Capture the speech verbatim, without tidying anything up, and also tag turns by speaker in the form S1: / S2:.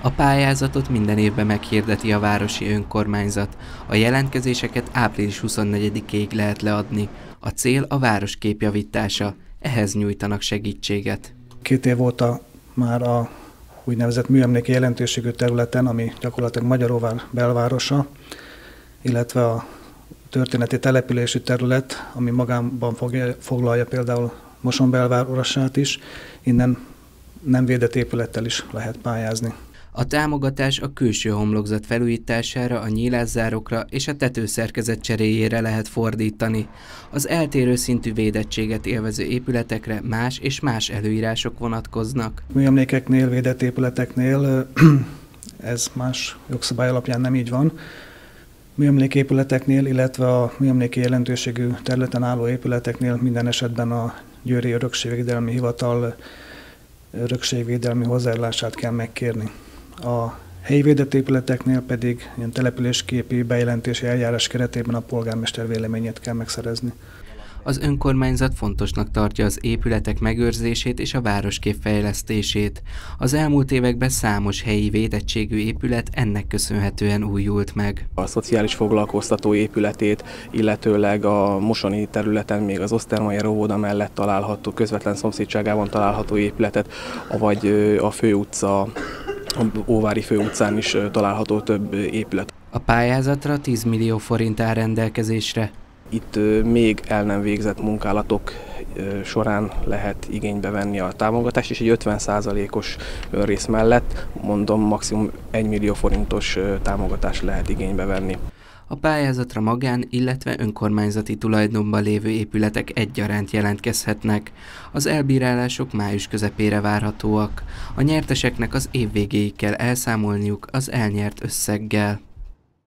S1: A pályázatot minden évben meghirdeti a városi önkormányzat. A jelentkezéseket április huszonnegyedikéig lehet leadni. A cél a város képjavítása. Ehhez nyújtanak segítséget.
S2: Két év óta már a úgynevezett műemléki jelentőségű területen, ami gyakorlatilag Magyaróvár belvárosa, illetve a történeti települési terület, ami magában foglalja például Moson belvárosát is, innen nem védett épülettel is lehet pályázni.
S1: A támogatás a külső homlokzat felújítására, a nyílászárokra és a tetőszerkezet cseréjére lehet fordítani. Az eltérő szintű védettséget élvező épületekre más és más előírások vonatkoznak.
S2: Műemlékeknél, védett épületeknél ez más jogszabály alapján nem így van. Műemléképületeknél, illetve a műemléki jelentőségű területen álló épületeknél minden esetben a Győri Örökségvédelmi Hivatal örökségvédelmi hozzájárulását kell megkérni. A helyi védett épületeknél pedig ilyen településképi bejelentési eljárás keretében a polgármester véleményét kell megszerezni.
S1: Az önkormányzat fontosnak tartja az épületek megőrzését és a városkép fejlesztését. Az elmúlt években számos helyi védettségű épület ennek köszönhetően újult meg.
S3: A szociális foglalkoztató épületét, illetőleg a mosoni területen még az Ostermayer óvoda mellett található, közvetlen szomszédságában található épületet, vagy a főutca, a Óvári főutcán is található több épület.
S1: A pályázatra tíz millió forint áll rendelkezésre.
S3: Itt még el nem végzett munkálatok során lehet igénybe venni a támogatást, és egy ötven százalékos önrész mellett, mondom, maximum egy millió forintos támogatást lehet igénybe venni.
S1: A pályázatra magán, illetve önkormányzati tulajdonban lévő épületek egyaránt jelentkezhetnek. Az elbírálások május közepére várhatóak. A nyerteseknek az év végéig kell elszámolniuk az elnyert összeggel.